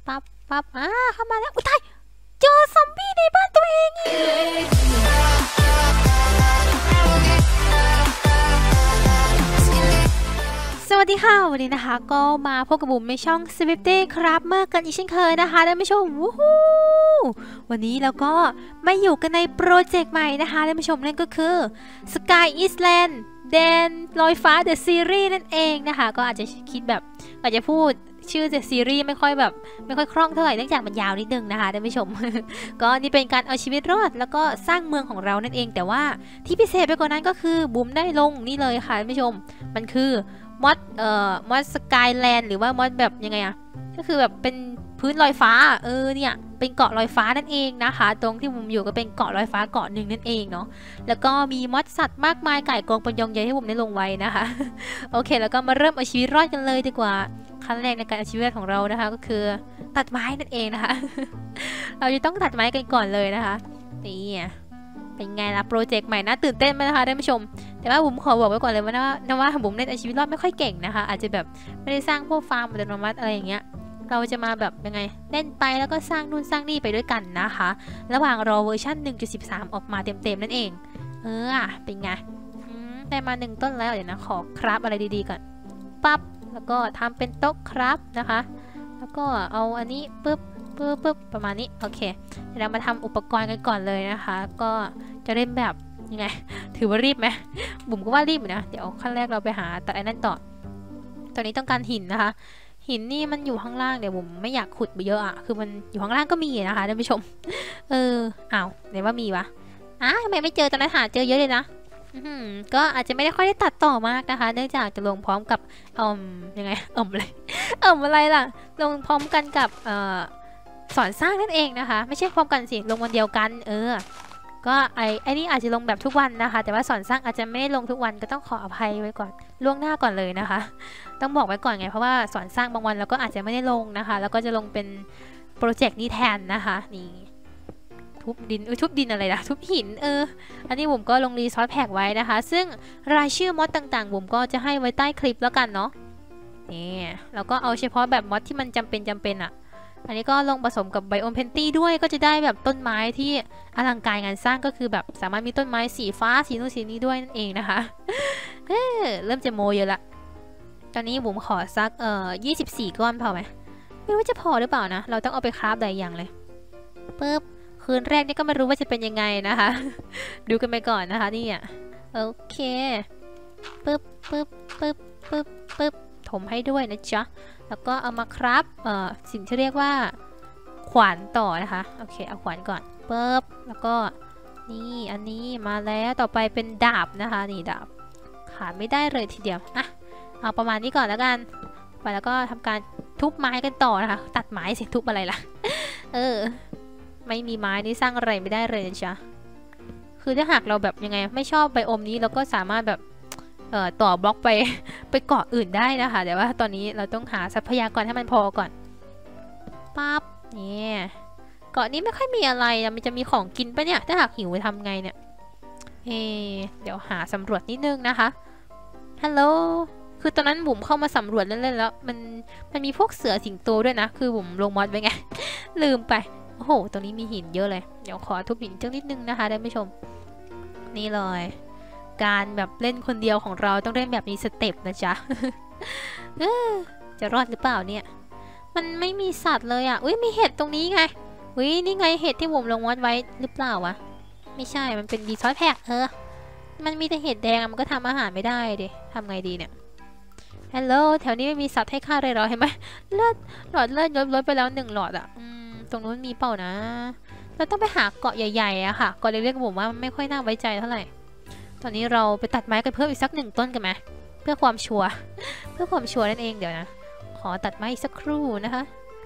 ปั๊บปั๊บเข้ามาแล้วอุ้ยตายเจอซอมบี้ในบ้านตัวเองอีกสวัสดีค่ะวันนี้นะคะก็มาพบกับบุ๋มในช่อง Swifty ครับเมื่อกันอีกเช่นเคยนะคะท่านผู้ชมวู้ฮู้วันนี้เราก็มาอยู่กันในโปรเจกต์ใหม่นะคะท่านผู้ชมนั่นก็คือ Sky Island แดนลอยฟ้า The Series นั่นเองนะคะก็อาจจะคิดแบบอาจจะพูดชื่อ The Series ไม่ค่อยคล่องเท่าไหร่เนื่องจากมันยาวนิดนึงนะคะท่านผู้ชม ก็นี่เป็นการเอาชีวิตรอดแล้วก็สร้างเมืองของเรานั่นเองแต่ว่าที่พิเศษไปกว่านั้นก็คือบุ๋มได้ลงนี่เลยค่ะท่านผู้ชมมันคือมอดสกายแลนด์หรือว่ามอดแบบยังไงอะก็คือแบบเป็นพื้นลอยฟ้าเนี่ยเป็นเกาะลอยฟ้านั่นเองนะคะตรงที่ผมอยู่ก็เป็นเกาะลอยฟ้าเกาะหนึ่งนั่นเองเนาะแล้วก็มีมอดสัตว์มากมายไก่กองปนยองใหญ่ให้ผมได้ลงไว้นะคะ โอเคแล้วก็มาเริ่มเอาชีวิตรอดกันเลยดีกว่าขั้นแรกในการเอาชีวิตของเรานะคะก็คือตัดไม้นั่นเองนะคะ เราจะต้องตัดไม้กันก่อนเลยนะคะนี่เป็นไงล่ะโปรเจกต์ใหม่น่าตื่นเต้นไหมนะคะท่านผู้ชมแต่ว่าผมขอบอกไว้ก่อนเลยว่าผมเล่นชีวิตรอดไม่ค่อยเก่งนะคะอาจจะแบบไม่ได้สร้างพวกฟาร์มอัตโนมัติอะไรอย่างเงี้ยเราจะมาแบบยังไงเล่นไปแล้วก็สร้างนู่นสร้างนี่ไปด้วยกันนะคะระหว่างรอเวอร์ชัน 1.13 ออกมาเต็มๆนั่นเองเป็นไงได้มา1ต้นแล้วเดี๋ยวนะขอคราฟอะไรดีๆก่อนปั๊บแล้วก็ทำเป็นโต๊ะครับนะคะแล้วก็เอาอันนี้ปึ๊บประมาณนี้โอเคเดี๋ยวเรามาทำอุปกรณ์กันก่อนเลยนะคะก็จะเล่นแบบยังไงถือว่ารีบไหมบุ๋มก็ว่ารีบนะเดี๋ยวขั้นแรกเราไปหาตัดไอ้นั่นต่อตอนนี้ต้องการหินนะคะหินนี่มันอยู่ข้างล่างเดี๋ยวผมไม่อยากขุดไปเยอะอะคือมันอยู่ข้างล่างก็มีนะคะท่านผู้ชมอ้าวไหนว่ามีวะทำไมไม่เจอตอนนั้นหาเจอเยอะเลยนะก็อาจจะไม่ได้ค่อยได้ตัดต่อมากนะคะเนื่องจากจะลงพร้อมกับยังไงอะไรล่ะลงพร้อมกันกับสอนสร้างนั่นเองนะคะไม่ใช่พร้อมกันสิลงวันเดียวกันก็ไอ้นี่อาจจะลงแบบทุกวันนะคะแต่ว่าสอนสร้างอาจจะไม่ได้ลงทุกวันก็ต้องขออภัยไว้ก่อนล่วงหน้าก่อนเลยนะคะต้องบอกไว้ก่อนไงเพราะว่าสอนสร้างบางวันเราก็อาจจะไม่ได้ลงนะคะแล้วก็จะลงเป็นโปรเจกต์นี้แทนนะคะนี่ทุบดินอะไรนะทุบหินอันนี้ผมก็ลงรีซอสแพ็กไว้นะคะซึ่งรายชื่อมอดต่างๆผมก็จะให้ไว้ใต้คลิปแล้วกันเนาะนี่แล้วก็เอาเฉพาะแบบมอดที่มันจำเป็นอะอันนี้ก็ลงผสมกับไบโอมเพนตี้ด้วยก็จะได้แบบต้นไม้ที่อลังการงานสร้างก็คือแบบสามารถมีต้นไม้สีฟ้าสีนู้นสีนี้ด้วยนั่นเองนะคะเริ่มจะโมเยอะละตอนนี้บุ๋มขอสัก24 ก้อนพอไหมไม่รู้จะพอหรือเปล่านะเราต้องเอาไปคราฟหลายอย่างเลยปึ๊บคืนแรกนี่ก็ไม่รู้ว่าจะเป็นยังไงนะคะ ดูกันไปก่อนนะคะนี่โอเคปึ๊บถมให้ด้วยนะจ๊ะแล้วก็เอามาครับสิ่งที่เรียกว่าขวานต่อนะคะโอเคเอาขวานก่อนปึ๊บแล้วก็นี่อันนี้มาแล้วต่อไปเป็นดาบนะคะนี่ดาบขาดไม่ได้เลยทีเดียวเอาประมาณนี้ก่อนแล้วกันไปแล้วก็ทำการทุบไม้กันต่อนะคะตัดไม้สิทุบอะไรล่ะไม่มีไม้นี่สร้างอะไรไม่ได้เลยนะจ๊ะคือถ้าหากเราแบบยังไงไม่ชอบไบโอมนี้เราก็สามารถแบบต่อบล็อกไปเกาะอื่นได้นะคะแต่ว่าตอนนี้เราต้องหาทรัพยากรให้มันพอก่อนปั๊บนี่เกาะนี้ไม่ค่อยมีอะไรนะมันจะมีของกินปะเนี่ยถ้าหากหิวจะทำไงเนี่ยเดี๋ยวหาสำรวจนิดนึงนะคะฮัลโหลคือตอนนั้นบุ๋มเข้ามาสำรวจเล่นๆแล้วมันมีพวกเสือสิงโตด้วยนะคือบุ๋มลงมอดไปไง ลืมไปโอ้โหตรงนี้มีหินเยอะเลยเดี๋ยวขอทุบหินจังนิดนึงนะคะท่านผู้ชมนี่เลยการแบบเล่นคนเดียวของเราต้องเล่นแบบมีสเต็ปนะจ๊ะ จะรอดหรือเปล่าเนี่ยมันไม่มีสัตว์เลยอุ้ยมีเห็ดตรงนี้ไงนี่ไงเห็ดที่ผมลงวัดไว้หรือเปล่าวะไม่ใช่มันเป็นดีซอสแพ็กมันมีแต่เห็ดแดงมันก็ทำอาหารไม่ได้ดิทำไงดีเนี่ยฮัลโหลแถวนี้ไม่มีสัตว์ให้ฆ่าเลยเหรอเห็นไหมหลอดเลือดลดไปแล้ว1 หลอดตรงนู้นมีเปล่านะเราต้องไปหาเกาะใหญ่ๆอะค่ะเกาะเล็กๆผมว่าไม่ค่อยน่าไว้ใจเท่าไหร่ตอนนี้เราไปตัดไม้กันเพิ่มอีกสัก1 ต้นกันไหมเพื่อความชัวร์นั่นเองเดี๋ยวนะขอตัดไม้อีกสักครู่นะคะ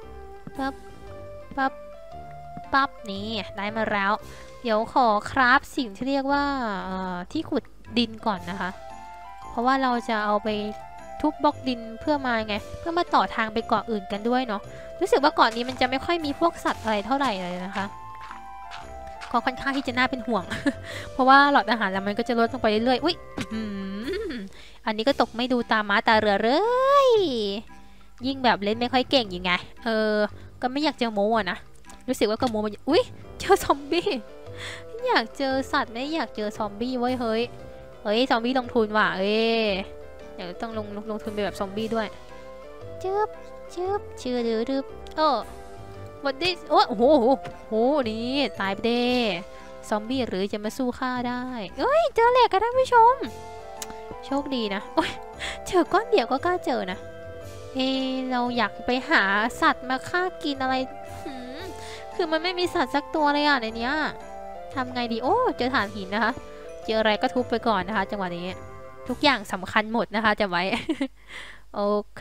ปั๊บนี่ได้มาแล้วเดี๋ยวขอคราฟสิ่งที่เรียกว่าที่ขุดดินก่อนนะคะเพราะว่าเราจะเอาไปทุบบล็อกดินเพื่อมาต่อทางไปเกาะอื่นกันด้วยเนาะรู้สึกว่าเกาะนี้มันจะไม่ค่อยมีพวกสัตว์อะไรเท่าไหร่เลยนะคะก็ค่อนข้างที่จะน่าเป็นห่วง เพราะว่าหลอดอาหารแล้วมันก็จะลดลงไปเรื่อยๆอุ้ยอันนี้ก็ตกไม่ดูตาม้าตาเรือเลยยิ่งแบบเล่นไม่ค่อยเก่งยังไงก็ไม่อยากเจอโมอ่ะนะรู้สึกว่ากับโมมันอุ้ยเจอซอมบี้อยากเจอสัตว์ไม่อยากเจอซอมบี้เว้ยเฮ้ยซอมบี้ลงทุนว่ะเดี๋ยวต้องลงทุนไปแบบซอมบี้ด้วยจืบชื่อดืบวันนี้โอ้โหนี่ตายไปเด้ซอมบี้หรือจะมาสู้ข้าได้เจอเหล็กกันท่านผู้ชมโชคดีนะโอ้ยเจอก้อนเดียวก็กล้าเจอนะเราอยากไปหาสัตว์มาฆ่ากินอะไรคือมันไม่มีสัตว์สักตัวเลยในเนี้ยทำไงดีเจอฐานหินนะคะเจออะไรก็ทุบไปก่อนนะคะจังหวะนี้ทุกอย่างสำคัญหมดนะคะจะไว้ โอเค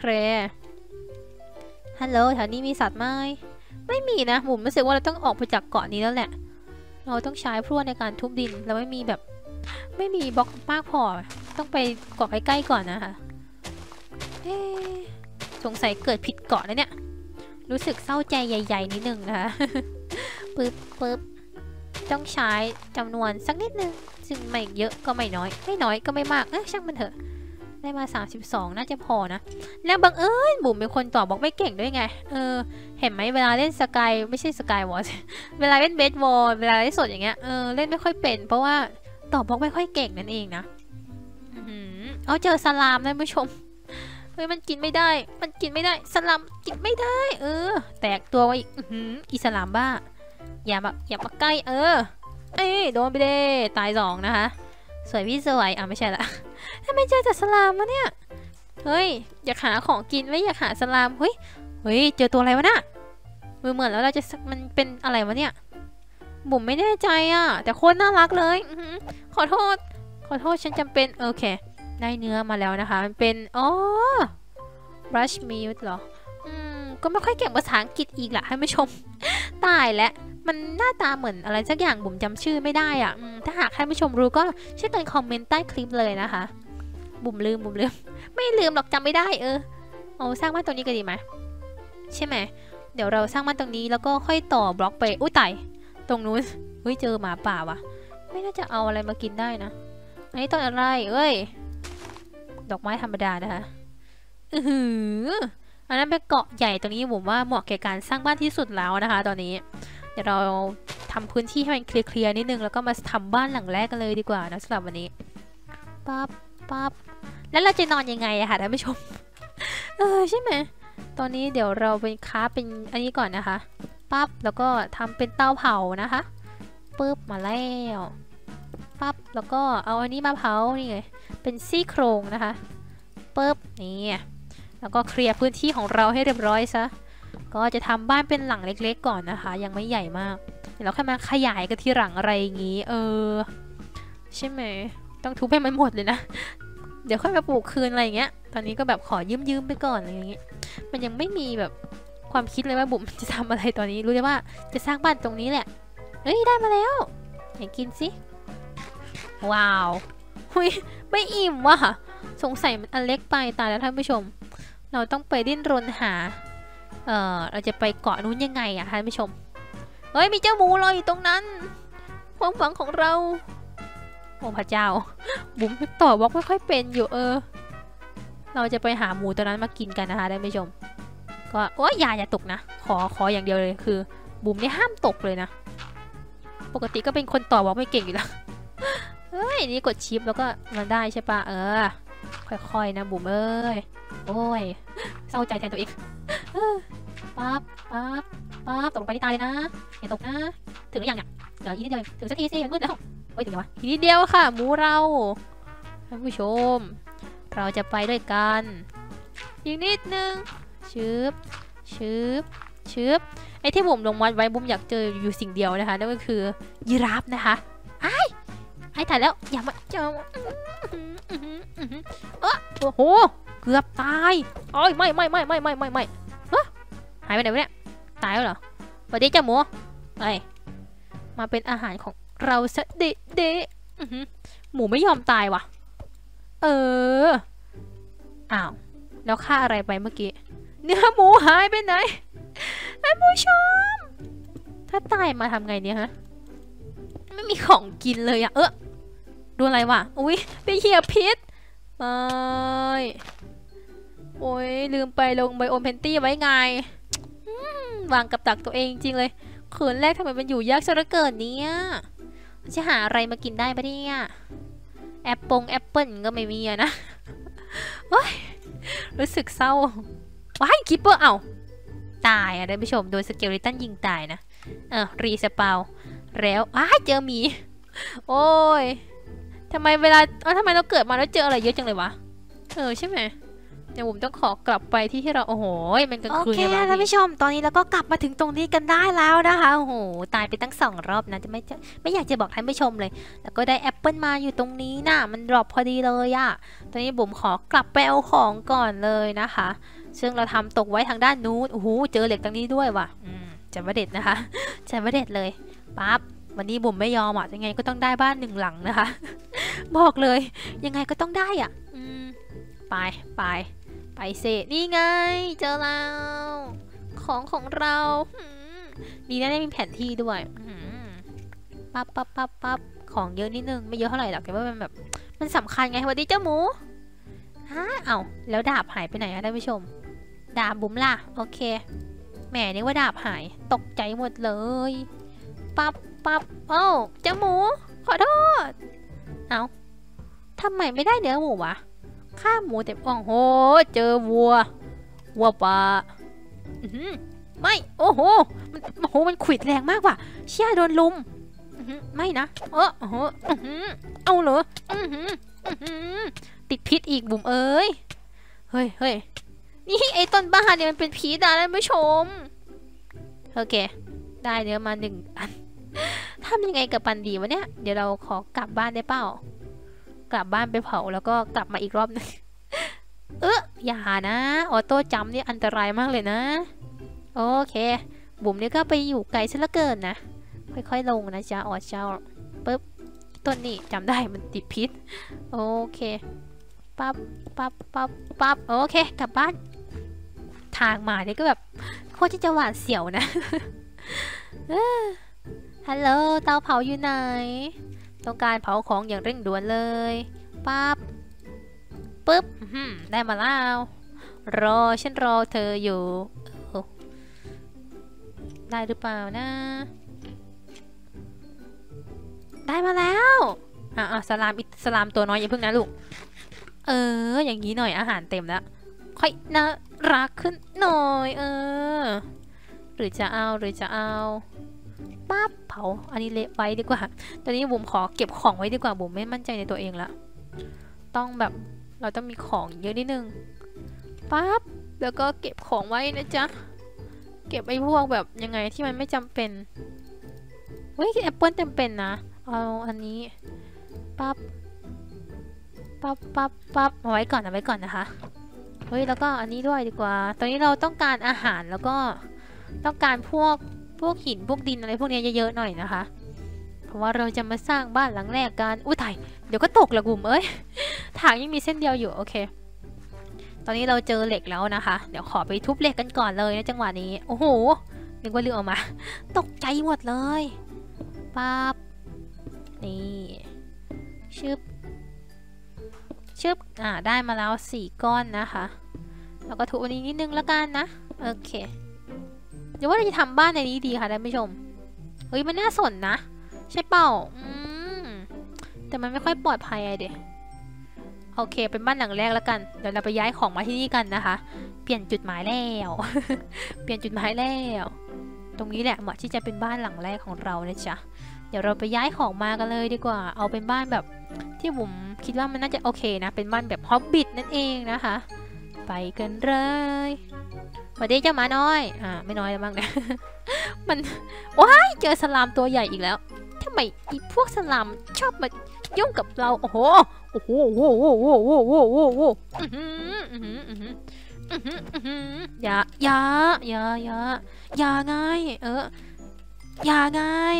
ฮัลโหลแถวนี้มีสัตว์ไหมไม่มีนะผมรู้สึกว่าเราต้องออกไปจากเกาะนี้แล้วแหละเราต้องใช้พรวดในการทุบดินเราไม่มีบล็อกมากพอต้องไปเกาะใกล้ๆก่อนนะคะสงสัยเกิดผิดเกาะนะเนี่ยรู้สึกเศร้าใจใหญ่ๆนิดนึงนะคะปึ๊บต้องใช้จำนวนสักนิดนึงซึ่งไม่เยอะก็ไม่น้อยก็ไม่มากช่างมันเถอะได้มา32น่าจะพอนะแล้วบังเอิญบุ๋มเป็นคนต่อบล็อกไม่เก่งด้วยไงเห็นไหมเวลาเล่นสกายไม่ใช่สกายวอชเวลาเล่นเบสบอลเวลาเล่นสดอย่างเงี้ยเล่นไม่ค่อยเป็นเพราะว่าต่อบล็อกไม่ค่อยเก่งนั่นเองนะเจอสลามนะผู้ชมมันกินไม่ได้สลามกินไม่ได้แตกตัวไว้อีสลามบ้าอย่ามาใกล้โดนไปเด้ตาย2นะคะสวยพี่สวยไม่ใช่ละทำไมเจอแต่สลามวะเนี่ยอยากหาของกินไม่อยากหาสลามเฮ้ยเจอตัวอะไรวะน่ะเหมือนแล้วเราจะมันเป็นอะไรวะเนี่ยบุ๋มไม่แน่ใจแต่โคตรน่ารักเลยขอโทษฉันจำเป็นโอเคได้เนื้อมาแล้วนะคะมันเป็นbrush meat เหรอก็ไม่ค่อยเก่งภาษาอังกฤษอีกล่ะให้ผู้ชมตายแล้วมันหน้าตาเหมือนอะไรสักอย่างบุ๋มจำชื่อไม่ได้ถ้าหากท่านผู้ชมรู้ก็ช่วยกันคอมเมนต์ใต้คลิปเลยนะคะบุ๋มลืมไม่ลืมหรอกจำไม่ได้สร้างบ้านตรงนี้ก็ดีไหมใช่ไหมเดี๋ยวเราสร้างบ้านตรงนี้แล้วก็ค่อยต่อบล็อกไปอุ้ยตายตรงนู้นเจอหมาป่าวะไม่น่าจะเอาอะไรมากินได้นะอันนี้ต้นอะไรดอกไม้ธรรมดานะคะอันนั้นเป็นเกาะใหญ่ตรงนี้ผมว่าเหมาะแก่การสร้างบ้านที่สุดแล้วนะคะตอนนี้เดี๋ยวเราทำพื้นที่ให้มันเคลียร์นิดนึงแล้วก็มาทำบ้านหลังแรกกันเลยดีกว่านะสำหรับวันนี้ปั๊บแล้วเราจะนอนยังไงอะค่ะท่านผู้ชมใช่ไหมตอนนี้เดี๋ยวเราเป็นค้าเป็นอันนี้ก่อนนะคะปั๊บแล้วก็ทำเป็นเตาเผานะคะปึ๊บมาแล้วปั๊บแล้วก็เอาอันนี้มาเผานี่ไงเป็นซี่โครงนะคะปึ๊บนี่แล้วก็เคลียร์พื้นที่ของเราให้เรียบร้อยซะก็จะทำบ้านเป็นหลังเล็กๆก่อนนะคะยังไม่ใหญ่มากเดี๋ยวเราค่อยมาขยายกันทีหลังอะไรอย่างงี้ใช่ไหมต้องทุบให้มันหมดเลยนะเดี๋ยวค่อยมาปลูกคืนอะไรอย่างเงี้ยตอนนี้ก็แบบขอยืมไปก่อนอะไรอย่างงี้มันยังไม่มีแบบความคิดเลยว่าบุ๋มจะทำอะไรตอนนี้รู้แต่ว่าจะสร้างบ้านตรงนี้แหละได้มาแล้วไหนกินสิว้าวไม่อิ่มว่ะสงสัยมันอันเล็กไปตายแล้วท่านผู้ชมเราต้องไปดิ้นรนหาเราจะไปเกาะนู้นยังไงท่านผู้ชมมีเจ้าหมูลอยอยู่ตรงนั้นความหวังของเราโอ้พระเจ้าบุ๋มต่อบล็อกไม่ค่อยเป็นอยู่เราจะไปหาหมูตัวนั้นมากินกันนะคะท่านผู้ชมก็อย่าตกนะขออย่างเดียวเลยคือบุ๋มนี่ห้ามตกเลยนะปกติก็เป็นคนต่อบล็อกไม่เก่งอยู่แล้วนี่กดชิปแล้วก็มันได้ใช่ปะค่อยๆนะบุ๋มโอ้ยเศร้าใจแทนตัวเองปั๊บตกลงไปที่ตายเลยนะอย่าตกนะถึงหรือยังเนี่ยเดี๋ยวอีกนิดเดียวถึงสักทีสิมืดแล้วถึงยังวะทีนิดเดียวค่ะหมูเราท่านผู้ชมเราจะไปด้วยกันอีกนิดนึงชึบไอ้ที่บุ๋มลงวัดไว้บุ๋มอยากเจออยู่สิ่งเดียวนะคะนั่นก็คือยีราฟนะคะไอ้ถ่ายแล้วอย่ามาเจอโอ้โหเกือบตายไม่หายไปไหนวะเนี่ยตายแล้วเหรอสวัสดีจ้าหมูมาเป็นอาหารของเราซะเดะหมูไม่ยอมตายว่ะอ้าวแล้วฆ่าอะไรไปเมื่อกี้เนื้อหมูหายไปไหนท่านผู้ชมถ้าตายมาทำไงเนี่ยฮะไม่มีของกินเลยดูอะไรวะอุ้ยเป็นเหี้ยพิษไปโอ้ยลืมไปลงไบโอมเพนตี้ไว้ไงวางกับดักตัวเองจริงเลยคืนแรกทำไมมันอยู่ยากซะเหลือเกินเนี่ยจะหาอะไรมากินได้ปะเนี่ยแอปเปิลก็ไม่มีอะนะรู้สึกเศร้าว้ายคิปเปอร์ตายอ่ะท่านผู้ชมโดนสเกลิตันยิงตายนะรีสปาวแล้วเจอหมีโอ้ยทำไมเราเกิดมาแล้วเจออะไรเยอะจังเลยวะใช่ไหมเดี๋ยวผมต้องขอกลับไปที่เราโอ้โหมันกลางคืนแล้วท่านผู้ชมตอนนี้เราก็กลับมาถึงตรงนี้กันได้แล้วนะคะโอ้โหตายไปตั้ง2 รอบนะจะไม่อยากจะบอกท่านผู้ชมเลยแล้วก็ได้แอปเปิลมาอยู่ตรงนี้น่ะมันดรอปพอดีเลยอะตอนนี้ผมขอกลับไปเอาของก่อนเลยนะคะซึ่งเราทำตกไว้ทางด้านนู้นโอ้โหเจอเหล็กตรงนี้ด้วยว่ะจะมาเด็ดนะคะจะมาเด็ดเลยปั๊บวันนี้บุ๋มไม่ยอมอ่ะยังไงก็ต้องได้บ้าน1 หลังนะคะบอกเลยยังไงก็ต้องได้อ่ะไปเซนี่ไงเจอแล้วของเราดีนะได้มีแผนที่ด้วยปั๊บของเยอะนิดนึงไม่เยอะเท่าไหร่หรอกแต่ว่ามันแบบมันสำคัญไงสวัสดีเจ้าหมูแล้วดาบหายไปไหนอะท่านผู้ชมดาบบุ๋มล่ะโอเคแหมนึกว่าดาบหายตกใจหมดเลยปั๊บเจ้าหมูขอโทษทำไมไม่ได้เนื้อหมูวะฆ่าหมูแต่โอ้โหเจอวัวป่าไม่โอ้โหมันขวิดแรงมากว่ะเชี่ยโดนลุมไม่นะเอาเหรอติดพิษอีกบุ๋มเอ้ยเฮ้ยนี่ไอ้ต้นบ้าเนี่ยมันเป็นพิษนะท่านผู้ชมโอเคได้เนื้อมา1 อันทำยังไงกับปันดีวะเนี่ยเดี๋ยวเราขอกลับบ้านได้เปล่ากลับบ้านไปเผาแล้วก็กลับมาอีกรอบนึงอย่านะออโต้จัมป์นี่อันตรายมากเลยนะโอเคบุ๋มนี่ก็ไปอยู่ไกลซะเหลือเกินนะค่อยๆลงนะจ๊ะเจ้าปึ๊บต้นนี่จำได้มันติดพิษโอเคปั๊บโอเคกลับบ้านทางมาเนี่ยก็แบบโคตรที่จะหวาดเสียวนะฮัลโหลเตาเผาอยู่ไหนต้องการเผาของอย่างเร่งด่วนเลยปึ๊บได้มาแล้วฉันรอเธออยู่ได้หรือเปล่านะได้มาแล้วสลามตัวน้อยอย่าพึ่งนะลูกอย่างนี้หน่อยอาหารเต็มแล้วค่อยน่ารักขึ้นหน่อยหรือจะเอาปั๊บเผาอันนี้เละไว้ดีกว่าตอนนี้บุ๋มขอเก็บของไว้ดีกว่าบุ๋มไม่มั่นใจในตัวเองละต้องแบบเราต้องมีของเยอะนิดนึงปั๊บแล้วก็เก็บของไว้นะจ๊ะเก็บไอ้พวกแบบยังไงที่มันไม่จำเป็นเฮ้ยแอปเปิลจำเป็นนะเอาอันนี้ปั๊บเอาไว้ก่อนนะคะเฮ้ยแล้วก็อันนี้ด้วยดีกว่าตอนนี้เราต้องการอาหารแล้วก็ต้องการพวกหินพวกดินอะไรพวกนี้เยอะๆหน่อยนะคะเพราะว่าเราจะมาสร้างบ้านหลังแรกกันอุ้ยตายเดี๋ยวก็ตกละกลุ่มทางยังมีเส้นเดียวอยู่โอเคตอนนี้เราเจอเหล็กแล้วนะคะเดี๋ยวขอไปทุบเหล็กกันก่อนเลยนะจังหวะนี้โอ้โหนึกว่าลืมออกมาตกใจหมดเลยปั๊บนี่ชึบได้มาแล้ว4 ก้อนนะคะแล้วก็ทุบอันนี้นิดนึงแล้วกันนะโอเคเดี๋ยวว่าเราจะทำบ้านในนี้ดีค่ะท่านผู้ชมเฮ้ยมันน่าสนนะใช่เปล่าแต่มันไม่ค่อยปลอดภัยเด็โอเคเป็นบ้านหลังแรกแล้วกันเดี๋ยวเราไปย้ายของมาที่นี่กันนะคะเปลี่ยนจุดหมายแล้ว เปลี่ยนจุดหมายแล้วตรงนี้แหละเหมาะที่จะเป็นบ้านหลังแรกของเรานะจ๊ะเดี๋ยวเราไปย้ายของมากันเลยดีกว่าเอาเป็นบ้านแบบที่ผมคิดว่ามันน่าจะโอเคนะเป็นบ้านแบบฮอบบิทนั่นเองนะคะไปกันเลยสวัสดีเจ้าหมาน้อยไม่น้อยแล้วบ้างนะ มันว้ายเจอสลามตัวใหญ่อีกแล้วทำไมอีพวกสลามชอบมายุ่งกับเราโอ้โหอย่าไงอย่าไง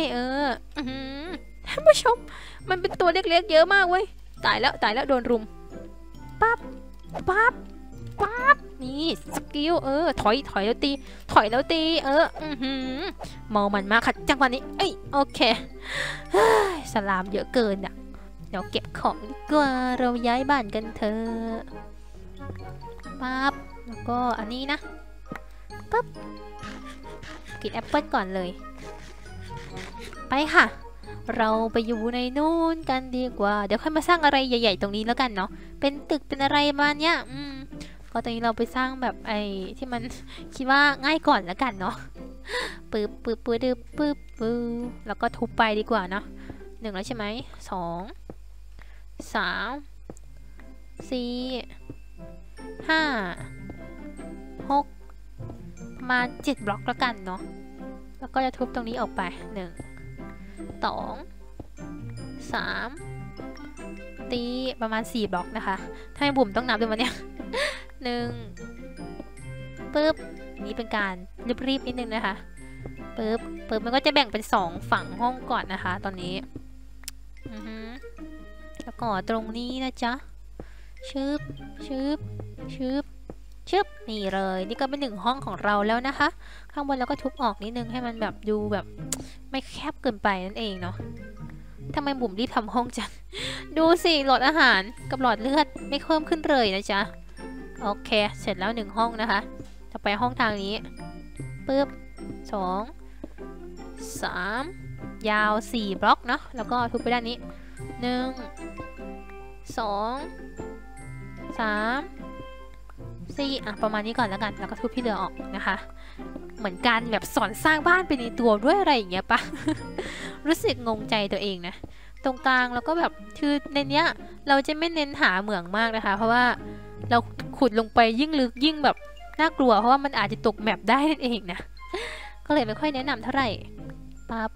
ท่านผู้ชมมันเป็นตัวเล็กๆเยอะมากเว้ยตายแล้วโดนรุมปั๊บนี่สกิลถอยแล้วตีเมามันมากค่ะจังหวะนี้โอเคสลามเยอะเกินอ่ะเดี๋ยวเก็บของดีกว่าเราย้ายบ้านกันเถอะปั๊บแล้วก็อันนี้นะปั๊บกินแอปเปิลก่อนเลยไปค่ะเราไปอยู่ในนู่นกันดีกว่าเดี๋ยวค่อยมาสร้างอะไรใหญ่ๆตรงนี้แล้วกันเนาะเป็นตึกเป็นอะไรมาเนี้ยก็ตรงนี้เราไปสร้างแบบไอ้ที่มันคิดว่าง่ายก่อนแล้วกันเนาะปึ๊บปึ๊บปึ๊บปึ๊บปึ๊บปึ๊บแล้วก็ทุบไปดีกว่าเนาะ1แล้วใช่ไหม2 3 4 5 6ประมาณ7บล็อกแล้วกันเนาะแล้วก็จะทุบตรงนี้ออกไป1 2 3ตีประมาณ4บล็อกนะคะถ้าให้บุ๋มต้องนับด้วยวันเนี้ย1ปึ๊บนี้เป็นการรีบๆนิดนึงนะคะปึ๊บมันก็จะแบ่งเป็น2ฝั่งห้องก่อนนะคะตอนนี้แล้วก็ตรงนี้นะจ๊ะชึบนี่เลยนี่ก็เป็น1ห้องของเราแล้วนะคะข้างบนเราก็ทุบออกนิดนึงให้มันแบบดูแบบไม่แคบเกินไปนั่นเองเนาะทำไมบุ๋มรีบทำห้องจัง ดูสิหลอดอาหารกับหลอดเลือดไม่เพิ่มขึ้นเลยนะจ๊ะโอเคเสร็จแล้ว1ห้องนะคะต่อไปห้องทางนี้ปึ๊บ2 3ยาว4บล็อกเนาะแล้วก็ทุบไปด้านนี้1 2 3 4ประมาณนี้ก่อนแล้วกันแล้วก็ทุบที่เหลือออกนะคะเหมือนการแบบสอนสร้างบ้านไปในตัวด้วยอะไรอย่างเงี้ยปะ รู้สึกงงใจตัวเองนะตรงกลางแล้วก็แบบคือในเนี้ยเราจะไม่เน้นหาเหมืองมากนะคะเพราะว่าเราขุดลงไปยิ่งลึกยิ่งแบบน่ากลัวเพราะว่ามันอาจจะตกแมปได้นั่นเองนะก็เลยไม่ค่อยแนะนำเท่าไหร่ปั๊บ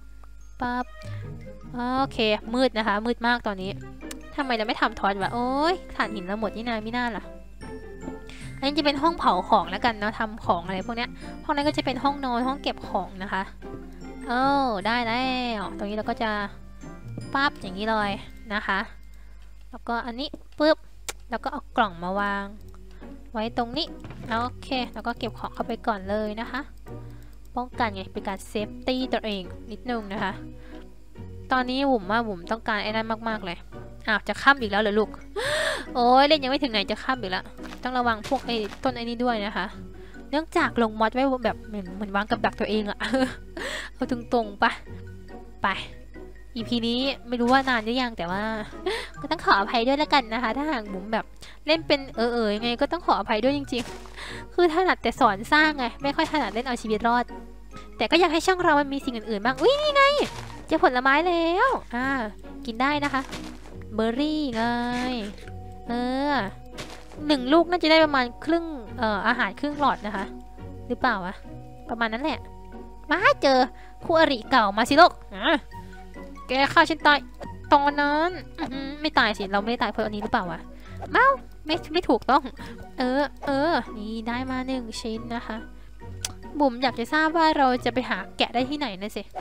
โอเคมืดนะคะมืดมากตอนนี้ทำไมเราไม่ทำทอดวะโอ้ยถ่านหินเราหมดนี่นาไม่น่าล่ะอันนี้จะเป็นห้องเผาของแล้วกันเนาะทำของอะไรพวกเนี้ยห้องนั้นก็จะเป็นห้องนอนห้องเก็บของนะคะได้แล้วตรงนี้เราก็จะปั๊บอย่างนี้เลยนะคะแล้วก็อันนี้ปึ๊บแล้วก็เอากล่องมาวางไว้ตรงนี้โอเคแล้วก็เก็บของเข้าไปก่อนเลยนะคะป้องกันไงเป็นการเซฟตี้ตัวเองนิดนึงนะคะตอนนี้บุ๋มต้องการไอ้นั่นมากๆเลยจะข้ามอีกแล้วเหรอลูก โอ้ยเล่นยังไม่ถึงไหนจะข้ามอีกแล้วต้องระวังพวกไอ้ต้นไอ้นี้ด้วยนะคะเนื่องจากลงมอดไว้แบบเหมือนวางกับดักตัวเองอะ เอาตรงๆไป EP นี้ไม่รู้ว่านานหรือยังแต่ว่าก็ต้องขออภัยด้วยแล้วกันนะคะถ้าหากบุ๋มแบบเล่นเป็นยังไงก็ต้องขออภัยด้วยจริงๆคือถนัดแต่สอนสร้างไงไม่ค่อยถนัดเล่นเอาชีวิตรอดแต่ก็อยากให้ช่องเรามันมีสิ่งอื่นๆบ้างอุ้ยนี่ไงเจอผลไม้แล้วกินได้นะคะเบอร์รี่ไง1 ลูกน่าจะได้ประมาณครึ่งอาหารครึ่งหลอดนะคะหรือเปล่าวะประมาณนั้นแหละมาเจอคู่อริเก่ามาสิลูกแกฆ่าฉันตายตอนนั้นไม่ตายสิเราไม่ได้ตายเพราะอันนี้หรือเปล่าวะไม่ถูกต้องนี่ได้มา1 ชิ้นนะคะบุ๋มอยากจะทราบว่าเราจะไปหาแกะได้ที่ไหนนะสิ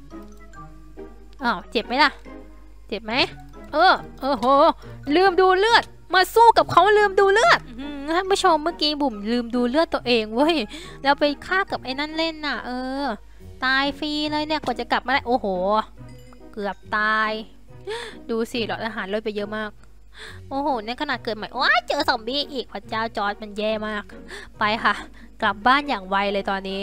เจ็บไหมล่ะเจ็บไหมโหลืมดูเลือดมาสู้กับเขาลืมดูเลือดท่านผู้ชมเมื่อกี้บุ๋มลืมดูเลือดตัวเองเว้ยแล้วไปฆ่ากับไอ้นั่นเล่นน่ะตายฟรีเลยเนี่ยกว่าจะกลับมาได้โอ้โหเกือบตายดูสิหลอดอาหารลดไปเยอะมากโอ้โหในขนาดเกิดใหม่ว้าเจอซอมบี้อีกพระเจ้าจอร์จมันแย่มากไปค่ะกลับบ้านอย่างไวเลยตอนนี้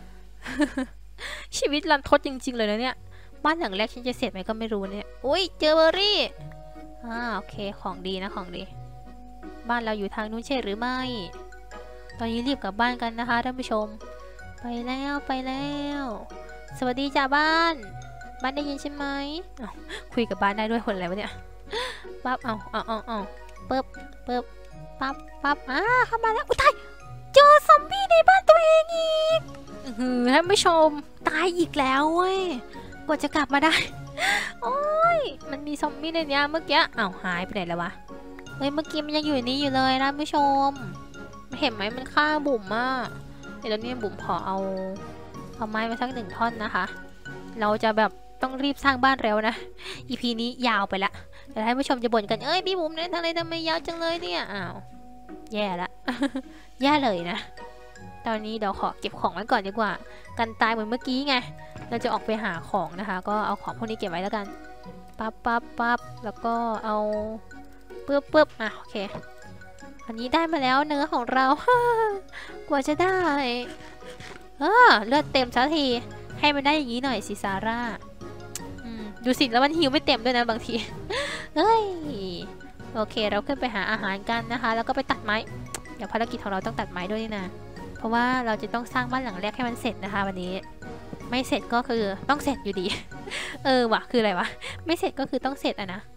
ชีวิตรันทดจริงๆเลยนะเนี่ยบ้านหลังแรกฉันจะเสร็จไหมก็ไม่รู้เนี่ยอุ้ยเจอเบอร์รี่โอเคของดีนะของดีบ้านเราอยู่ทางนู้นใช่หรือไม่ตอนนี้รีบกลับบ้านกันนะคะท่านผู้ชมไปแล้วสวัสดีจ้าบ้านได้ยินใช่ไหมคุยกับบ้านได้ด้วยคนอะไรวะเนี่ยปั๊บเอาปึ๊บปั๊บเข้ามาแล้วอุ้ยตายเจอซอมบี้ในบ้านตัวเองอีกท่านผู้ชมตายอีกแล้วเว้ยกว่าจะกลับมาได้โอ้ยมันมีซอมบี้ในนี้เมื่อกี้หายไปไหนแล้ววะเมื่อกี้มันยังอยู่นี่อยู่เลยท่านผู้ชมเห็นไหมมันฆ่าบุ๋มมากเดี๋ยวนี้บุ๋มขอเอาไม้มาสัก1 ท่อนนะคะเราจะแบบต้องรีบสร้างบ้านเร็วนะ EP นี้ยาวไปละเดี๋ยวให้ผู้ชมจะบ่นกันพี่บุ๋มเนี่ยทำไมยาวจังเลยเนี่ยแย่ละ แย่เลยนะตอนนี้เดี๋ยวขอเก็บของไว้ก่อนดีกว่ากันตายเหมือนเมื่อกี้ไงเราจะออกไปหาของนะคะก็เอาของพวกนี้เก็บไว้แล้วกันปั๊บแล้วก็เอาปึ๊บโอเคอันนี้ได้มาแล้วเนื้อของเรา กว่าจะได้เลือดเต็มสักทีให้มันได้อย่างนี้หน่อยสิซาร่าดูสิแล้วมันหิวไม่เต็มด้วยนะบางที เฮ้ยโอเคเราขึ้นไปหาอาหารกันนะคะแล้วก็ไปตัดไม้เดี๋ยวภารกิจของเราต้องตัดไม้ด้วยนะเพราะว่าเราจะต้องสร้างบ้านหลังแรกให้มันเสร็จนะคะวันนี้ไม่เสร็จก็คือต้องเสร็จอยู่ดี ว่ะคืออะไรวะไม่เสร็จก็คือต้องเสร็จอะนะ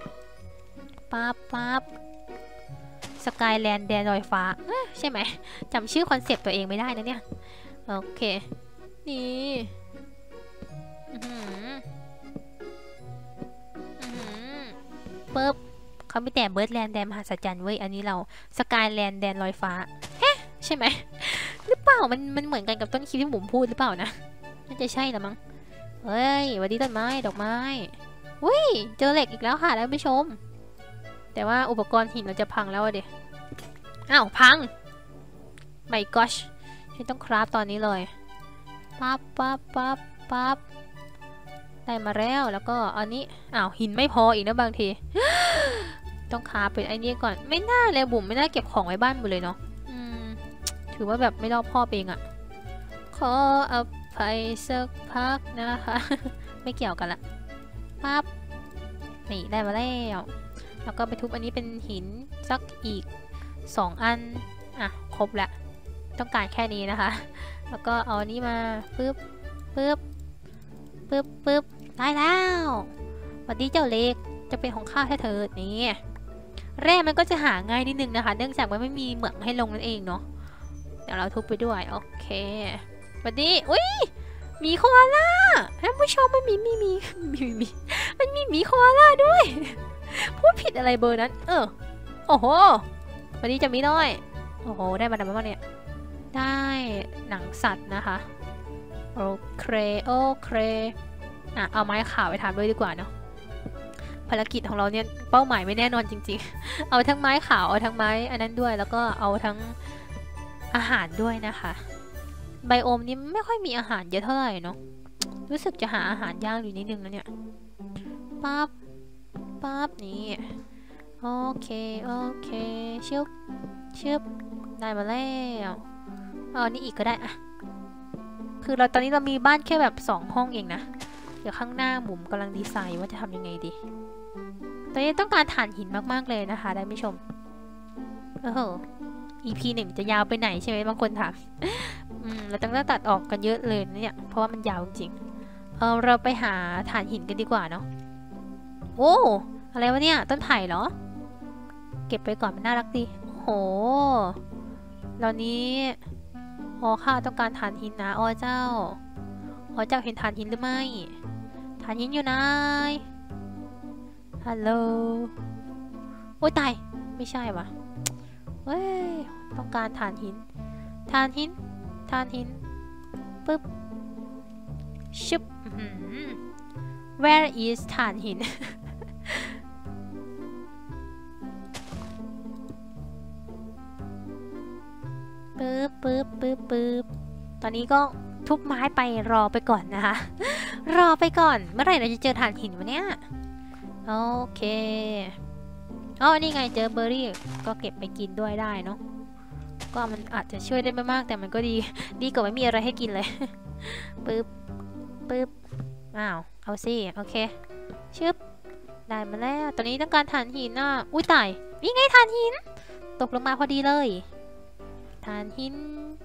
ปั๊บสกายแลนด์แดนลอยฟ้าใช่ไหมจำชื่อคอนเซปต์ตัวเองไม่ได้นะเนี่ยโอเคนี่ปึ๊บเขาไม่แต่เบิร์ดแลนด์แดนมหัศจรรย์เว้ยอันนี้เราสกายแลนด์แดนลอยฟ้าใช่ไหมหรือเปล่ามันเหมือนกันกับต้นคลิปที่ผมพูดหรือเปล่านะน่าจะใช่ละมั้งเฮ้ยวันนี้ต้นไม้ดอกไม้อุ้ยเจอเหล็กอีกแล้วค่ะท่านผู้ชมแต่ว่าอุปกรณ์หินเราจะพังแล้วเดี๋ยวอ้าวพังไม่ก็ชฉันต้องคราฟตอนนี้เลยปั๊บได้มาแล้วก็อันนี้อ้าวหินไม่พออีกนะบางทีต้องคราฟเป็นไอเนี้ยก่อนไม่น่าเลยบุ๋มไม่น่าเก็บของไว้บ้านหมดเลยเนาะถือว่าแบบไม่รอบพ่อเองอะขออภัยสักพักนะคะ ไม่เกี่ยวกันละปั๊บนี่ได้มาแล้วก็ไปทุบอันนี้เป็นหินสักอีก2 อันครบละต้องการแค่นี้นะคะแล้วก็เอาอันนี้มาปึ๊บได้แล้วสวัสดีเจ้าเล็กจะเป็นของข้าแท้เถิดนี่แร่มันก็จะหาง่ายนิดนึงนะคะเนื่องจากว่าไม่มีเหมืองให้ลงนั่นเองเนาะเดี๋ยวเราทุบไปด้วยโอเคสวัสดีอุ้ยมีโคอาล่าท่านผู้ชมมันมีมันมีหมีโคอาล่าด้วยพูดผิดอะไรเบอร์นั้นโอ้โหวันนี้จะมีน้อยโอ้โหได้มาบ้างเนี่ยได้หนังสัตว์นะคะโอเคเอาไม้ขาวไปทำด้วยดีกว่าเนาะภารกิจของเราเนี่ยเป้าหมายไม่แน่นอนจริงๆเอาทั้งไม้ขาวเอาทั้งไม้อันนั้นด้วยแล้วก็เอาทั้งอาหารด้วยนะคะไบโอมนี้ไม่ค่อยมีอาหารเยอะเท่าไหร่เนาะรู้สึกจะหาอาหารยากอยู่นิดนึงนะเนี่ยปั๊บนี่โอเคชึบได้มาแล้วนี่อีกก็ได้อะคือตอนนี้เรามีบ้านแค่แบบ2 ห้องเองนะเดี๋ยวข้างหน้าบุ๋มกำลังดีไซน์ว่าจะทำยังไงดีตอนนี้ต้องการถ่านหินมากๆเลยนะคะได้ไม่ชมEP 1จะยาวไปไหนใช่ไหมบางคนถามเราต้องตัดออกกันเยอะเลยเนี่ยเพราะว่ามันยาวจริงเราไปหาถ่านหินกันดีกว่าเนาะโอ้อะไรวะเนี่ยต้นไผ่เหรอเก็บไปก่อนมันน่ารักดีโอ้โหตอนนี้ข้าต้องการถ่านหินนะเจ้าเห็นถ่านหินหรือไม่ถ่านหินอยู่ไหนฮัลโหลโอ้ยตายไม่ใช่วะเฮ้ยต้องการถ่านหินปึ๊บชุบwhere is ถ่านหิน ปึ๊บตอนนี้ก็ทุบไม้ไปรอไปก่อนนะคะ รอไปก่อนเมื่อไหร่เราจะเจอถ่านหินวะเนี่ยโอเคนี่ไงเจอเบอร์รี่ก็เก็บไปกินด้วยได้เนาะก็มันอาจจะช่วยได้ไม่มากแต่มันก็ดีกว่าไม่มีอะไรให้กินเลย ปึ๊บเอาสิโอเคชึบได้มาแล้วตอนนี้ต้องการถ่านหินอุ้ยตายนี่ไงถ่านหินตกลงมาพอดีเลยถ่านหิน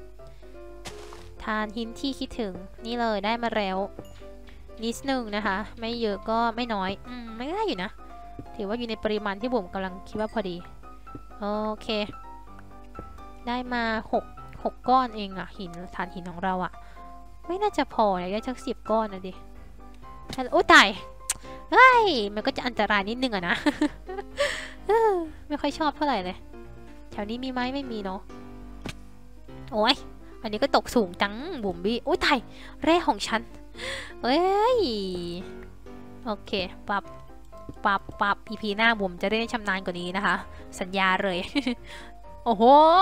ที่คิดถึงนี่เลยได้มาแล้วนิดนึงนะคะไม่เยอะก็ไม่น้อยไม่ได้อยู่นะถือว่าอยู่ในปริมาณที่ผมกำลังคิดว่าพอดีโอเคได้มา6 ก้อนเองถ่านหินของเราไม่น่าจะพอเลยได้สัก10 ก้อนนะดิโอ้ตายเฮ้ยมันก็จะอันตรายนิดนึงนะ ไม่ค่อยชอบเท่าไหร่เลยแถวนี้มีไหมไม่มีเนาะโอ้ยอันนี้ก็ตกสูงจังบุ๋มบี้โอ้ยตายแร่ของฉันเฮ้ยโอเคปั๊บ EP หน้าบุ๋มจะได้ชำนาญกว่านี้นะคะสัญญาเลย โอ้โห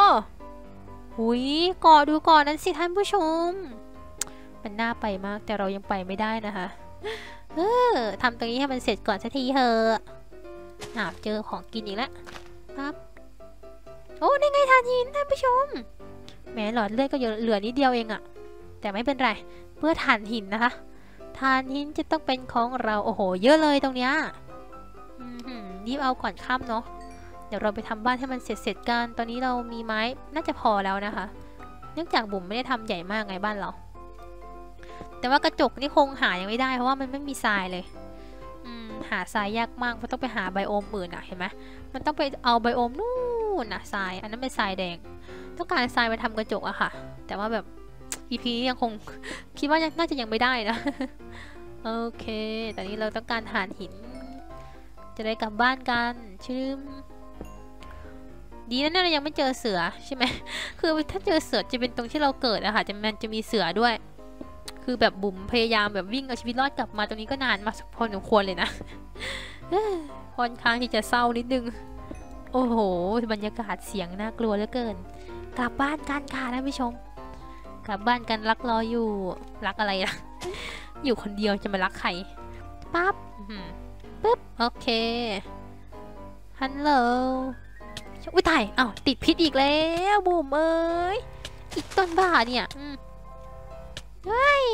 ก่อดูก่อนนั้นสิท่านผู้ชมมันน่าไปมากแต่เรายังไปไม่ได้นะคะทำตรงนี้ให้มันเสร็จก่อนสักทีเถอะเจอของกินอีกแล้วปั๊บโอ้ได้ไงถ่านหินท่านผู้ชมแหมหลอดเลือดก็เหลือนิดเดียวเองอะแต่ไม่เป็นไรเพื่อถ่านหินนะคะถ่านหินจะต้องเป็นของเราโอ้โหเยอะเลยตรงเนี้ยรีบเอาก่อนค่ำเนาะเดี๋ยวเราไปทำบ้านให้มันเสร็จกันตอนนี้เรามีไม้น่าจะพอแล้วนะคะเนื่องจากบุ๋มไม่ได้ทำใหญ่มากไงบ้านเราแต่ว่ากระจกนี่คงหายังไม่ได้เพราะว่ามันไม่มีทรายเลยหาทรายยากมากเพราะต้องไปหาไบโอมอื่นอะเห็นไหมมันต้องไปเอาไบโอมนู่นนะทรายอันนั้นเป็นทรายแดงต้องการทรายมาทำกระจกอะค่ะแต่ว่าแบบ EP ยังคงคิดว่าน่าจะยังไม่ได้นะ โอเคตอนนี้เราต้องการถ่านหินจะได้กลับบ้านกันชื่มดีนะเรายังไม่เจอเสือใช่ไหม คือถ้าเจอเสือจะเป็นตรงที่เราเกิดอะค่ะมันจะมีเสือด้วยคือแบบบุ๋มพยายามแบบวิ่งเอาชีวิตรอดกลับมาตรงนี้ก็นานมาพอสมควรเลยนะ ค่อนข้างที่จะเศร้านิดนึงโอ้โหบรรยากาศเสียงน่ากลัวเหลือเกินกลับบ้านกันค่ะท่านผู้ชมกลับบ้านกันรักรออยู่รักอะไรล่ะ อยู่คนเดียวจะมารักใครปั๊บปึ๊บโอเคฮัลโหลอุ้ยตายอ้าวติดพิษอีกแล้วบุ๋มเอ้ยอีกต้นบ้าเนี่ยเฮ้ย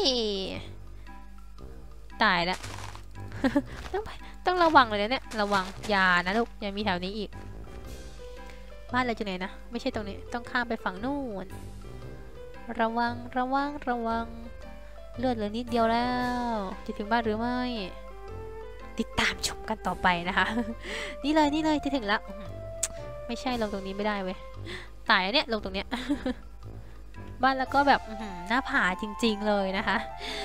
ตายแล้ว ต้องระวังเลยนะเนี่ยระวังอย่านะลูกอย่ามีแถวนี้อีกบ้านเราจะไหนนะไม่ใช่ตรงนี้ต้องข้ามไปฝั่งนู่นระวังระวังระวังเลือดเหลือนิดเดียวแล้วจะถึงบ้านหรือไม่ติดตามชมกันต่อไปนะคะ นี่เลยจะถึงแล้วไม่ใช่ลงตรงนี้ไม่ได้เว้ยตายเนี่ยลงตรงเนี้ย บ้านแล้วก็แบบหน้าผาจริงๆเลยนะคะ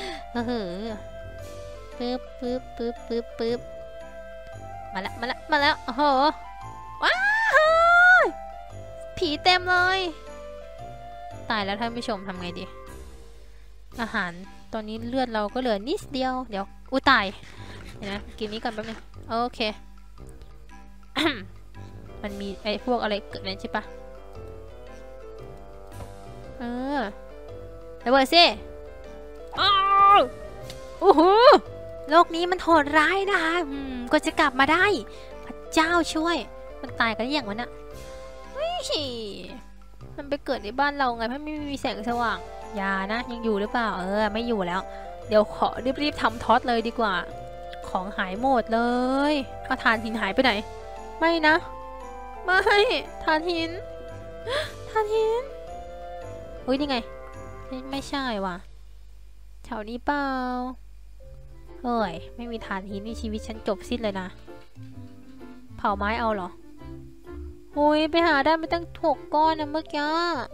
ปึ๊บมาแล้วโอ้โหว้าวผีเต็มเลยตายแล้วท่านผู้ชมทำไงดีอาหารตอนนี้เลือดเราก็เหลือนิดเดียวเดี๋ยวอุ้ยตายเดี๋ยวนะกินนี้ก่อนแป๊บนึงโอเค มันมีไอ้พวกอะไรเกิดนั้นใช่ปะระเบิดสิอ้าวโอ้โหโลกนี้มันโหดร้ายนะคะก็จะกลับมาได้พระเจ้าช่วยมันตายกันอย่างมันอะมันไปเกิดในบ้านเราไงเพราะไม่มีแสงสว่างอย่านะยังอยู่หรือเปล่าไม่อยู่แล้วเดี๋ยวขอรีบทำท็อตเลยดีกว่าของหายหมดเลยเอาถ่านหินหายไปไหนไม่นะไม่ถ่านหินอุ้ยนี่ไงไม่ใช่ว่ะแถวนี้เปล่าเฮ้ยไม่มีถ่านหินนี่ชีวิตฉันจบสิ้นเลยนะเผาไม้เอาเหรออุ้ยไปหาได้ไม่ตั้ง6 ก้อนนะเมื่อกี้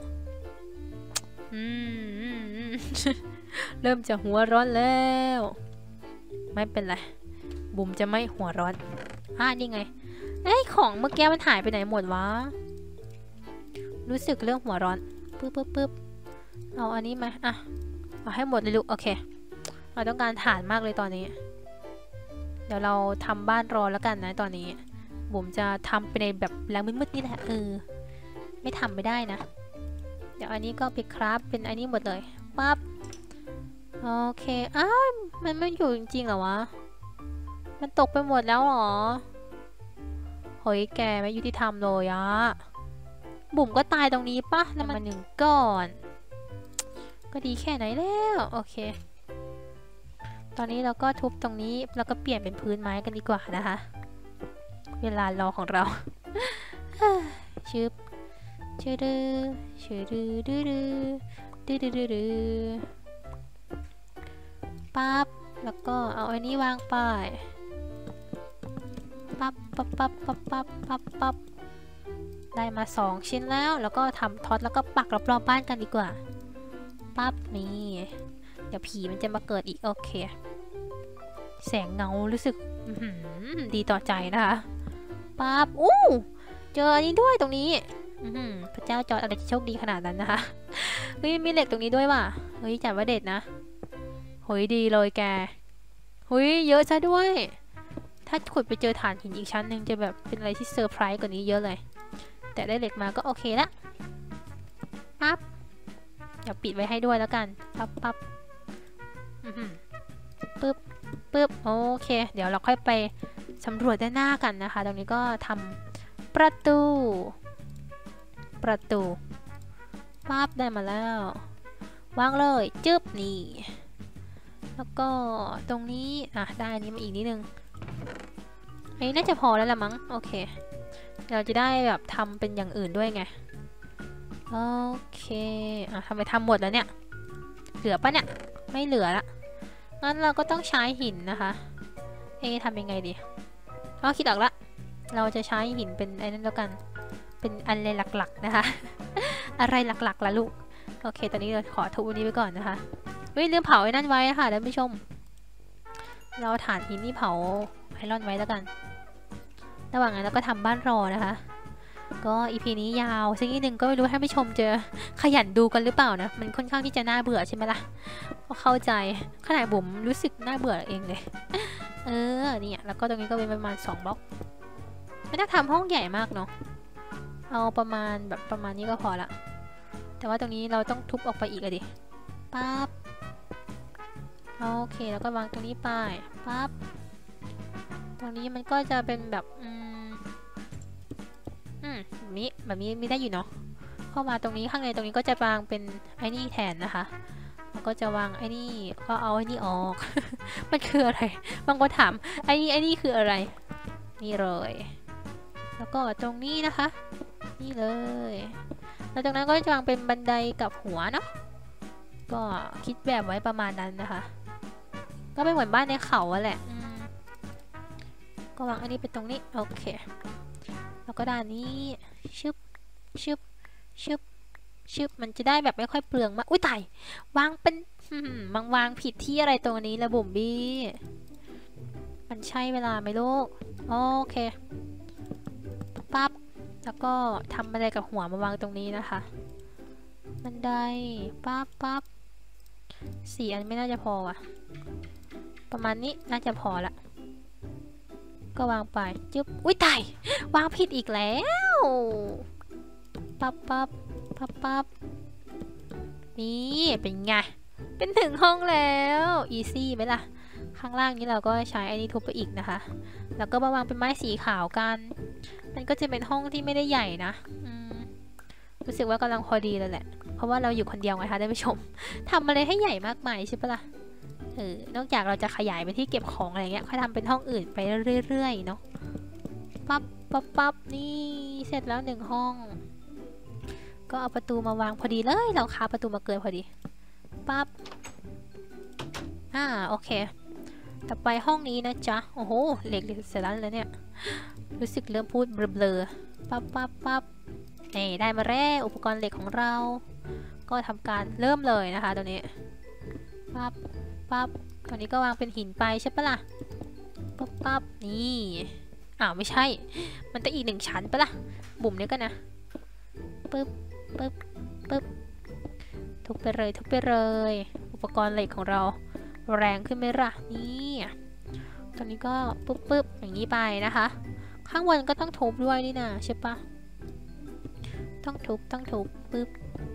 เริ่มจะหัวร้อนแล้วไม่เป็นไรบุ๋มจะไม่หัวร้อนนี่ไงของเมื่อกี้มันหายไปไหนหมดวะรู้สึกเรื่องหัวร้อนปึ๊บเอาอันนี้มาเอาให้หมดเลยลูกโอเคเราต้องการถ่านมากเลยตอนนี้เดี๋ยวเราทำบ้านรอแล้วกันนะตอนนี้บุ๋มจะทำไปในแบบแรงมืดๆนี่แหละไม่ทำไม่ได้นะเดี๋ยวอันนี้ก็ไปคราฟเป็นอันนี้หมดเลยปั๊บโอเคมันไม่อยู่จริงๆเหรอวะมันตกไปหมดแล้วหรอเฮ้ยแกไม่ยุติธรรมเลยอะบุ๋มก็ตายตรงนี้ปะแล้วมัน1 ก้อนก็ดีแค่ไหนแล้วโอเคตอนนี้เราก็ทุบตรงนี้แล้วก็เปลี่ยนเป็นพื้นไม้กันดีกว่านะคะเวลารอของเรา ชื่อปั๊บแล้วก็เอาอันนี้วางไปปั๊บได้มา2 ชิ้นแล้วก็ทำท็อตแล้วก็ปักรอบๆบ้านกันดีกว่าปั๊บนี่เดี๋ยวผีมันจะมาเกิดอีกโอเคแสงเงารู้สึกดีต่อใจนะคะปั๊บเจออันนี้ด้วยตรงนี้พระเจ้าจอร์จอะไรจะโชคดีขนาดนั้นนะคะเฮ้ยมีเหล็กตรงนี้ด้วยว่ะเฮ้ยจัดว่าเด็ดนะเฮ้ยดีเลยแกเฮ้ยเยอะซะด้วยถ้าขุดไปเจอฐานหินอีกชั้นหนึ่งจะแบบเป็นอะไรที่เซอร์ไพรส์กว่านี้เยอะเลยแต่ได้เหล็กมาก็โอเคละปั๊บเดี๋ยวปิดไว้ให้ด้วยแล้วกันปั๊บปึ๊บโอเคเดี๋ยวเราค่อยไปสำรวจด้านหน้ากันนะคะตรงนี้ก็ทำประตูประตูปั๊บได้มาแล้ววางเลยจึ๊บนี่แล้วก็ตรงนี้ได้อันนี้มาอีกนิดนึงอันนี้น่าจะพอแล้วละมั้งโอเคเราจะได้แบบทำเป็นอย่างอื่นด้วยไงโอเคทำไมทำหมดแล้วเนี่ยเหลือปะเนี่ยไม่เหลือละงั้นเราก็ต้องใช้หินนะคะทำยังไงดีคิดออกละเราจะใช้หินเป็นไอ้นั่นแล้วกันเป็นอะไรหลักๆนะคะอะไรหลักๆล่ะลูกโอเคตอนนี้เราขอทุบอันนี้ไปก่อนนะคะลืมเผาไอ้นั่นไว้นะคะท่านผู้ชมเราถ่านหินนี่เผาไอรอนไว้แล้วกันระหว่างนั้นเราก็ทำบ้านรอนะคะก็อีพีนี้ยาวสักนิดนึงก็ไม่รู้ท่านผู้ชมจะขยันดูกันหรือเปล่านะมันค่อนข้างที่จะน่าเบื่อใช่ไหมล่ะก็เข้าใจขนาดบุ๋มรู้สึกน่าเบื่อเองเลยเนี่ยแล้วก็ตรงนี้ก็เป็นประมาณ2บล็อกไม่ต้องทำห้องใหญ่มากเนาะเอาประมาณนี้ก็พอละแต่ว่าตรงนี้เราต้องทุบออกไปอีกดิปั๊บโอเคแล้วก็วางตรงนี้ไปปั๊บตรงนี้มันก็จะเป็นแบบแบบนี้มีได้อยู่เนาะเข้ามาตรงนี้ข้างในตรงนี้ก็จะวางเป็นไอ้นี่แทนนะคะแล้วก็จะวางไอ้นี่ก็เอาไอ้นี่ออก มันคืออะไรบางคนถามไอ้นี่คืออะไรนี่เลยแล้วก็ตรงนี้นะคะนี่เลยแล้วตรงนั้นก็จะวางเป็นบันไดกับหัวเนาะก็คิดแบบไว้ประมาณนั้นนะคะก็เป็นเหมือนบ้านในเขาแหละก็วางอันนี้ไปตรงนี้โอเคแล้วก็ด้านนี้ชึบมันจะได้แบบไม่ค่อยเปลืองมากอุ้ยตายวางเป็นวางผิดที่อะไรตรงนี้ละบุ๋มบี้มันใช่เวลาไหมลูกโอเคปั๊บแล้วก็ทำบันไดกับหัวมาวางตรงนี้นะคะบันไดปั๊บ4 อันไม่น่าจะพอว่ะประมาณนี้น่าจะพอละก็วางไปจึ๊บอุ้ยตายวางผิดอีกแล้วปั๊บนี่เป็นไงเป็นถึงห้องแล้วอีซี่ไหมล่ะข้างล่างนี้เราก็ใช้ไอ้นี่ทุบไปอีกนะคะแล้วก็มาวางเป็นไม้สีขาวกันมันก็จะเป็นห้องที่ไม่ได้ใหญ่นะรู้สึกว่ากำลังพอดีเลยแหละเพราะว่าเราอยู่คนเดียวไงคะท่านผู้ชมทำอะไรให้ใหญ่มากมายใช่ปะล่ะนอกจากเราจะขยายไปที่เก็บของอะไรเงี้ยค่อยทำเป็นห้องอื่นไปเรื่อยๆเนาะปั๊บนี่เสร็จแล้ว1 ห้องก็เอาประตูมาวางพอดีเลยเราค้าประตูมาเกินพอดีปั๊บโอเคต่อไปห้องนี้นะจ๊ะโอ้โหเหล็กเสร็จแล้วเนี่ยรู้สึกเริ่มพูดเบลอปั๊บนี่ได้มาแล้วอุปกรณ์เหล็กของเราก็ทำการเริ่มเลยนะคะตัวนี้ปั๊บตัวนี้ก็วางเป็นหินไปใช่ปะล่ะปั๊บนี่ไม่ใช่มันต้องอีก1 ชั้นปะล่ะบุ๋มเนี่ยกันนะปึ๊บทุบไปเลยอุปกรณ์เหล็กของเราแรงขึ้นไหมล่ะนี่ตอนนี้ก็ปึ๊บอย่างนี้ไปนะคะข้างบนก็ต้องทุบด้วยนี่นะใช่ปะต้องทุบปึ๊บ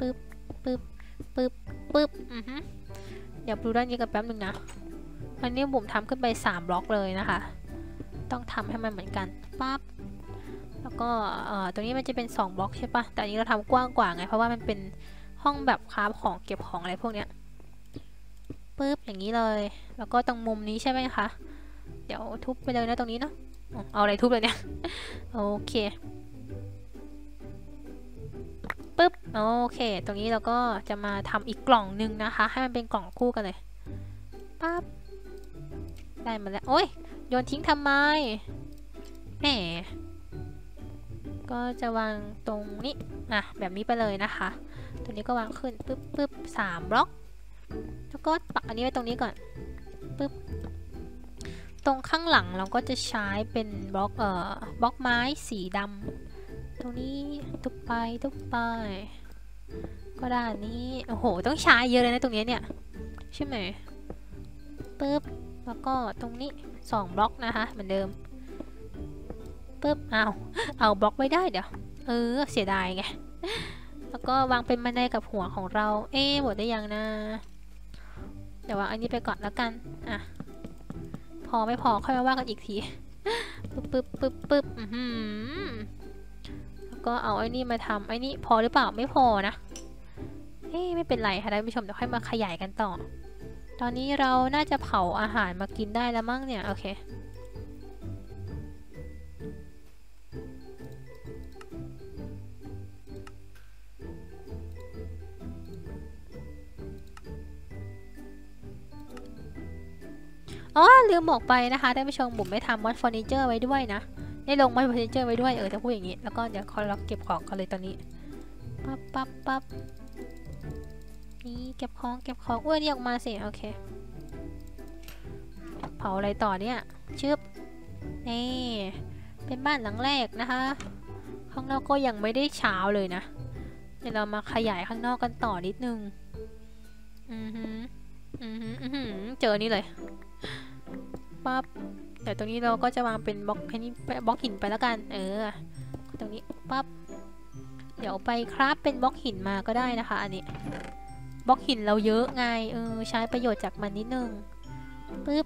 เดี๋ยวดูด้านนี้กันแป๊บนึงนะอันนี้บุ๋มทำขึ้นไป3 บล็อกเลยนะคะต้องทำให้มันเหมือนกันปั๊บแล้วก็ตรงนี้มันจะเป็น2 บล็อกใช่ปะแต่อันนี้เราทำกว้างกว่าไงเพราะว่ามันเป็นห้องแบบคราฟของเก็บของอะไรพวกเนี้ยปึ๊บอย่างนี้เลยแล้วก็ตรงมุมนี้ใช่ไหมคะเดี๋ยวทุบไปเลยนะตรงนี้เนาะเอาอะไรทุบเลยเนี่ยโอเคปึ๊บโอเคตรงนี้เราก็จะมาทำอีกกล่องนึงนะคะให้มันเป็นกล่องคู่กันเลยปั๊บได้มาแล้วโอ้ยโยนทิ้งทำไมแหมก็จะวางตรงนี้แบบนี้ไปเลยนะคะตัวนี้ก็วางขึ้นปึ๊บ3 บล็อกแล้วก็ปักอันนี้ไว้ตรงนี้ก่อนปึ๊บตรงข้างหลังเราก็จะใช้เป็นบล็อกไม้สีดำตรงนี้ทุบไปก็ด้านนี้โอ้โหต้องใช้เยอะเลยนะตรงนี้เนี่ยใช่ไหมปึ๊บแล้วก็ตรงนี้2 บล็อกนะคะเหมือนเดิมปึ๊บเอาบล็อกไว้ได้เดี๋ยวเสียดายไงแล้วก็วางเป็นบันไดกับหัวของเราหมดได้ยังนะเดี๋ยววางอันนี้ไปก่อนแล้วกันพอไม่พอค่อยมาว่ากันอีกทีปึ๊บก็เอาไอ้นี่มาทำไอ้นี่พอหรือเปล่าไม่พอนะไม่เป็นไรค่ะท่านผู้ชมเดี๋ยวค่อยมาขยายกันต่อตอนนี้เราน่าจะเผาอาหารมากินได้แล้วมั้งเนี่ยโอเคอ๋อลืมบอกไปนะคะท่านผู้ชมบุ๋มไม่ทำมอดเฟอร์นิเจอร์ไว้ด้วยนะได้ลงมอดเฟอร์นิเจอร์ไว้ด้วยจะพูดอย่างนี้แล้วก็เดี๋ยวขอเราเก็บของกันเลยตอนนี้ปั๊บนี่เก็บของอ้วนนี่ออกมาสิโอเคเผาอะไรต่อเนี่ยชึบนี่เป็นบ้านหลังแรกนะคะข้างนอกก็ยังไม่ได้เช้าเลยนะเดี๋ยวเรามาขยายข้างนอกกันต่อนิดนึงเจอนี่เลยปั๊บเดี๋ยวตรงนี้เราก็จะวางเป็นบล็อกนี้บล็อกหินไปแล้วกันตรงนี้ปั๊บเดี๋ยวไปคราฟเป็นบล็อกหินมาก็ได้นะคะอันนี้บล็อกหินเราเยอะไงใช้ประโยชน์จากมันนิดนึงปึ๊บ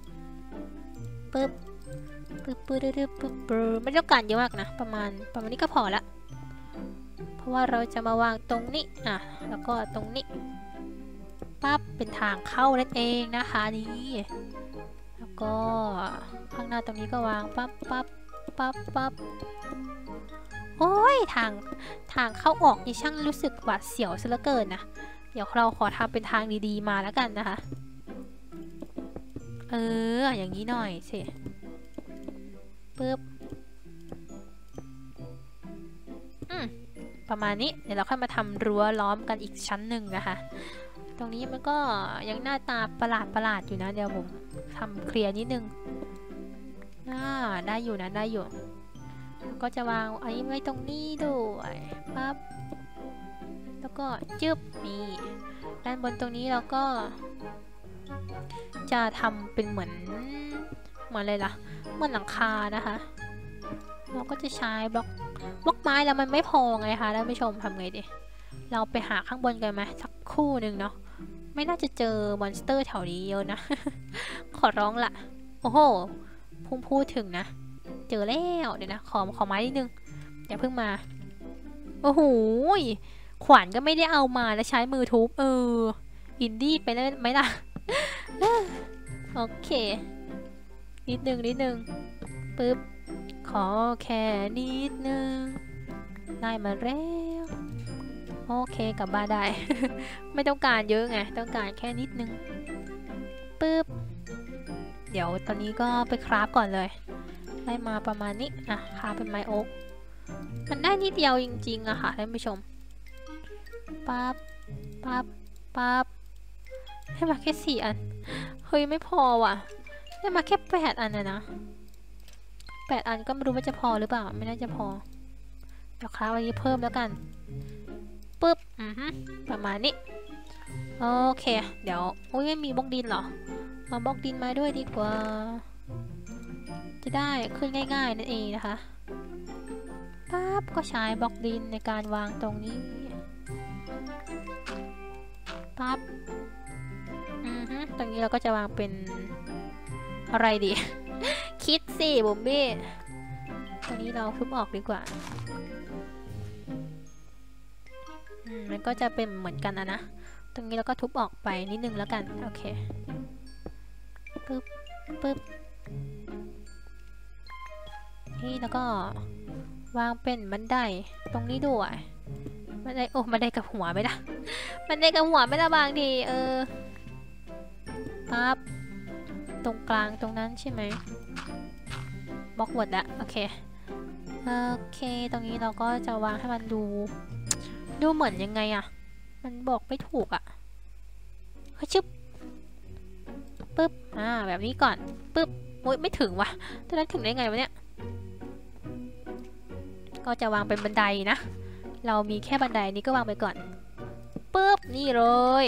ไม่ต้องการเยอะมากนะประมาณนี้ก็พอละเพราะว่าเราจะมาวางตรงนี้แล้วก็ตรงนี้ปั๊บเป็นทางเข้านั่นเองนะคะนี่แล้วก็ข้างหน้าตรงนี้ก็วางปั๊บโอ้ยทางเข้าออกนี่ช่างรู้สึกหวาดเสียวซะเหลือเกินนะเดี๋ยวเราขอทำเป็นทางดีๆมาแล้วกันนะคะอย่างนี้หน่อยสิปึ๊บประมาณนี้เดี๋ยวเราค่อยมาทำรั้วล้อมกันอีกชั้นหนึ่งนะคะตรงนี้มันก็ยังหน้าตาประหลาดอยู่นะเดี๋ยวผมทำเคลียร์นิดนึงได้อยู่นะได้อยู่ก็จะวางอันนี้ไว้ตรงนี้ด้วยปั๊บแล้วก็จึ๊บนี่ด้านบนตรงนี้เราก็จะทำเป็นเหมือนอะไรล่ะเหมือนหลังคานะคะเราก็จะใช้บล็อกไม้แล้วมันไม่พอไงคะท่านผู้ชมทำไงดีเราไปหาข้างบนกันไหมสักคู่หนึ่งเนาะไม่น่าจะเจอมอนสเตอร์แถวนี้เยอะนะ ขอร้องละโอ้โหพูดถึงนะเจอแล้วเดี๋ยวนะขอไม้นิดนึงอย่าเพิ่งมาโอ้โหขวานก็ไม่ได้เอามาแล้วใช้มือทุบอินดี้ไปเลยไหมล่ะ โอเคนิดนึงปึ๊บขอแค่นิดนึงได้มาแล้วโอเคกลับบ้านได้ ไม่ต้องการเยอะไงต้องการแค่นิดนึงปึ๊บเดี๋ยวตอนนี้ก็ไปคราฟก่อนเลยได้มาประมาณนี้คราฟเป็นไม้โอ๊กมันได้นิดเดียวจริงๆอะค่ะท่านผู้ชมปั๊บให้มาแค่4 อันเฮ้ยไม่พอว่ะได้มาแค่8 อันนะ8 อันก็ไม่รู้ว่าจะพอหรือเปล่าไม่น่าจะพอเดี๋ยวคราฟวันนี้เพิ่มแล้วกันปึ๊บประมาณนี้โอเคเดี๋ยวไม่มีบล็อกดินหรอมาบล็อกดินมาด้วยดีกว่าจะได้ขึ้นง่ายๆนั่นเองนะคะปั๊บก็ใช้บล็อกดินในการวางตรงนี้ปั๊บตรงนี้เราก็จะวางเป็นอะไรดี คิดสิบุ๋มบี้ตรงนี้เราทุบออกดีกว่ามันก็จะเป็นเหมือนกันนะตรงนี้เราก็ทุบออกไปนิดนึงแล้วกันโอเคปึ๊บนี่แล้วก็วางเป็นบันไดตรงนี้ด้วยบันไดกับหัวไม่ได้บันไดกับหัวไม่ได้บางทีปั๊บตรงกลางตรงนั้นใช่ไหมบล็อกหมดละโอเคตรงนี้เราก็จะวางให้มันดูเหมือนยังไงมันบอกไม่ถูกชึบปึ๊บแบบนี้ก่อนปึ๊บโอ๊ยไม่ถึงว่ะตอนนั้นถึงได้ไงวะเนี่ยก็จะวางเป็นบันไดนะเรามีแค่บันไดนี้ก็วางไปก่อนปึ๊บนี่เลย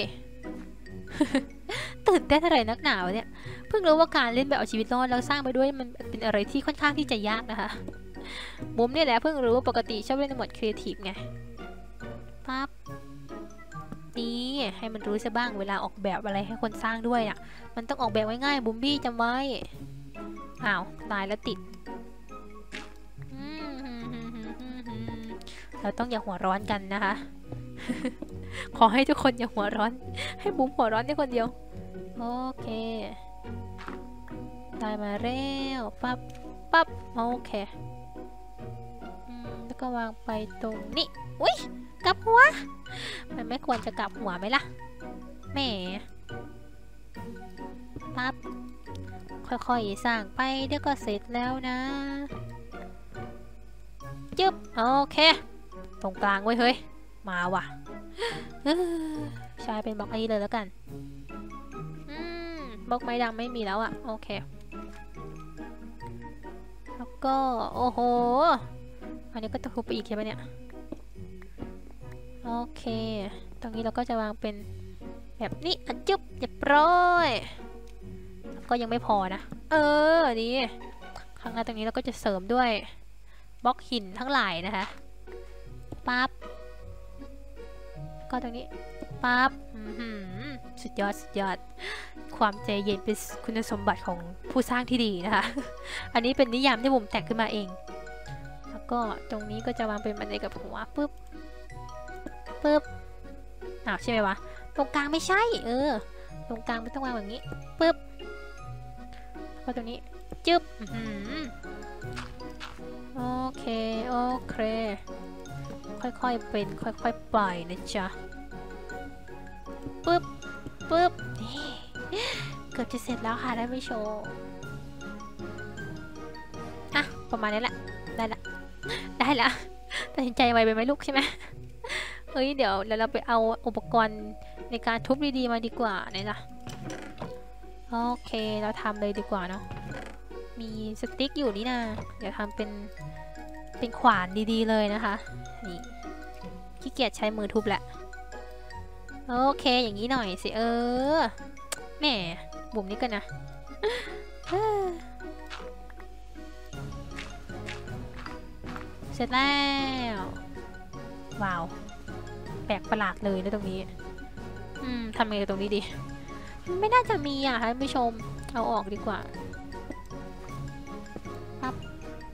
ตื่นเต้นอะไรนักหนาวเนี่ยเพิ่งรู้ว่าการเล่นแบบเอาชีวิตรอดแล้วสร้างไปด้วยมันเป็นอะไรที่ค่อนข้างที่จะยากนะคะบุ๋มเนี่ยแหละเพิ่งรู้ว่าปกติชอบเล่นในโหมดครีเอทีฟไงปั๊บนี่ให้มันรู้ซะบ้างเวลาออกแบบอะไรให้คนสร้างด้วยมันต้องออกแบบง่ายๆบุ๋มบี้จำไว้ตายแล้วติดเราต้องอย่าหัวร้อนกันนะคะ ขอให้ทุกคนอย่าหัวร้อนให้บุ๋มหัวร้อนได้คนเดียวโอเคได้มาแล้วปั๊บปั๊บโอเคแล้วก็วางไปตรงนี้อุ้ยกลับหัวมันไม่ควรจะกลับหัวไหมล่ะแหมปั๊บค่อยๆสร้างไปเดี๋ยวก็เสร็จแล้วนะจึ๊บโอเคตรงกลางไว้เฮ้ยมาว่ะใช้เป็นบล็อกอันนี้เลยแล้วกันบล็อกไม้ดำไม่มีแล้วอ่ะโอเคแล้วก็โอ้โหอันนี้ก็จะทุบไปอีกใช่ไหมเนี่ยโอเคตรงนี้เราก็จะวางเป็นแบบนี้อันจุ๊บเรียบร้อยก็ยังไม่พอนะนี่ข้างหน้าตรงนี้เราก็จะเสริมด้วยบล็อกหินทั้งหลายนะคะปั๊บก็ตรงนี้ปั๊บสุดยอดสุดยอดความใจเย็นเป็นคุณสมบัติของผู้สร้างที่ดีนะคะ อันนี้เป็นนิยามที่ผมแต่งขึ้นมาเองแล้วก็ตรงนี้ก็จะวางเป็นบันไดกับหัวปึ๊บปึ๊บใช่ไหมวะตรงกลางไม่ใช่ตรงกลางไม่ต้องวางแบบนี้ปึ๊บก็ตรงนี้จึ๊บโอเคโอเคค่อยๆเป็นค่อยๆไปนะจ๊ะปึ๊บปึ๊บนี่เกือบจะเสร็จแล้วค่ะได้ไม่โชว์ประมาณนี้แหละได้ละตัดสินใจไวไปไหมลูกใช่ไหมเฮ้ยเดี๋ยวเราไปเอาอุปกรณ์ในการทุบดีๆมาดีกว่าเนี่ยนะโอเคเราทำเลยดีกว่าเนาะมีสติ๊กอยู่นี่นะเดี๋ยวทำเป็นขวานดีๆเลยนะคะนี่ขี้เกียจใช้มือทุบแหละโอเคอย่างนี้หน่อยสิแหมบุ๋มนี่กันนะเสร็จแล้วว้าวแปลกประหลาดเลยนะตรงนี้ทำไงกับตรงนี้ดีไม่น่าจะมีค่ะท่านผู้ชมเอาออกดีกว่าปั๊บ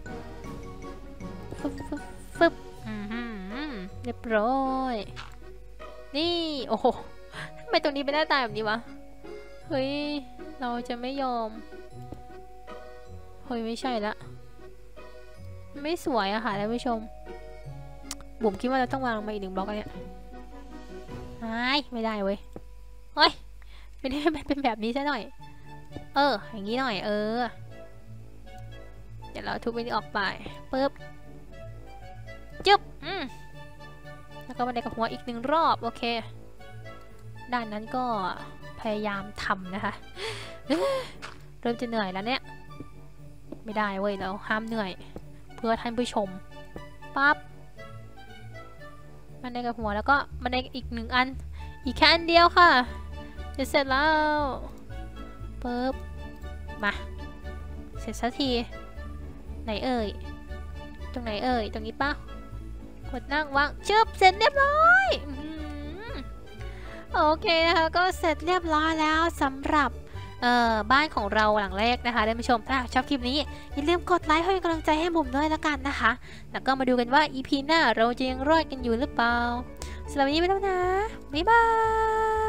ฟึบเรียบร้อยนี่โอ้โหทำไมตรงนี้เป็นหน้าตาแบบนี้วะเฮ้ยเราจะไม่ยอมเฮ้ยไม่ใช่ละไม่สวยอะค่ะท่านผู้ชมบุ๋มคิดว่าเราต้องวางมาอีก1 บล็อกอันเนี้ยไม่ได้เว้ยเฮ้ยไม่ได้เป็นแบบนี้ซะหน่อยอย่างนี้หน่อยเดี๋ยวเราทุบมันออกไปปึ๊บจึ๊บแล้วก็บันไดกับหัวอีก1 รอบโอเคด้านนั้นก็พยายามทำนะคะเริ่มจะเหนื่อยแล้วเนี่ยไม่ได้เว้ยเราห้ามเหนื่อยเพื่อท่านผู้ชมปั๊บบันไดกับหัวแล้วก็บันไดอีก1 อันอีกแค่อันเดียวค่ะจะเสร็จแล้วปึ๊บมาเสร็จสักทีไหนตรงไหนตรงนี้ป่ะกดนั่งวางชึบเสร็จเรียบร้อยโอเคนะคะก็เสร็จเรียบร้อยแล้วสำหรับบ้านของเราหลังแรกนะคะท่านผู้ชมถ้าชอบคลิปนี้อย่าลืมกดไลค์ให้กำลังใจให้บุ๋มด้วยละกันนะคะแล้วก็มาดูกันว่า EP หน้าเราจะยังรอดกันอยู่หรือเปล่าสำหรับวันนี้ไปแล้วนะบ๊ายบาย